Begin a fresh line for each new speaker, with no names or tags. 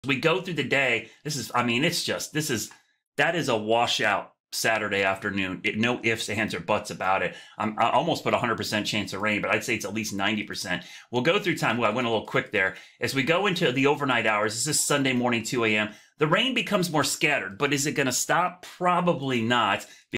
We go through the day. This is, I mean, it's just, that is a washout Saturday afternoon. No ifs, ands, or buts about it. I almost put 100% chance of rain, but I'd say it's at least 90%. We'll go through time. Well, I went a little quick there. As we go into the overnight hours, this is Sunday morning, 2 a.m. The rain becomes more scattered, but is it going to stop? Probably not.